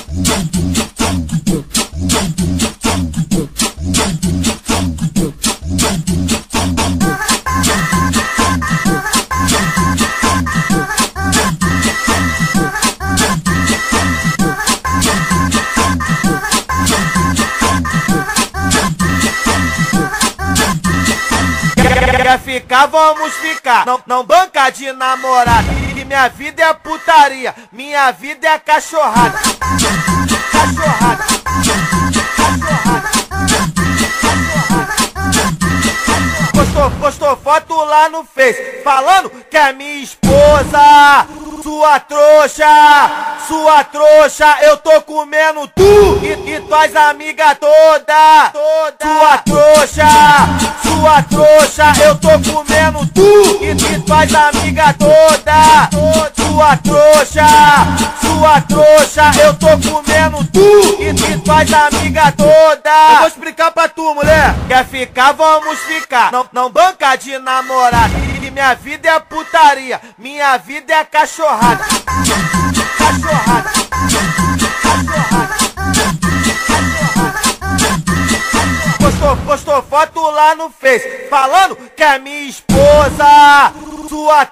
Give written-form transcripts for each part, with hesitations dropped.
Quer ficar, vamos ficar. Não banca de namorada, que minha vida é putaria, minha vida é cachorrada. Cachorrada, cachorrada, cachorrada. Postou foto lá no Face, falando que é minha esposa. Sua trouxa, eu tô comendo tu e tuas amigas toda. Sua trouxa, eu tô comendo tu e tuas amigas toda. Sua trouxa, eu tô comendo tu e tuas amigas toda. Eu vou explicar pra tu, mulher. Quer ficar, vamos ficar. Não banca de namorada, que minha vida é putaria, minha vida é cachorrada. Cachorrada, cachorrada, cachorrada. Postou foto lá no Face, falando que é minha esposa. Sua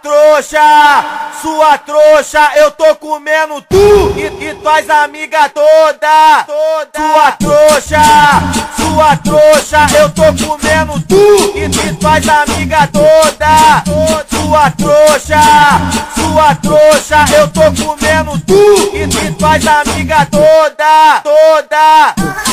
trouxa, eu tô comendo tu e tuas amigas toda. Sua trouxa, eu tô comendo tu e tuas amigas toda. Sua trouxa, eu tô comendo tu e tuas amigas toda.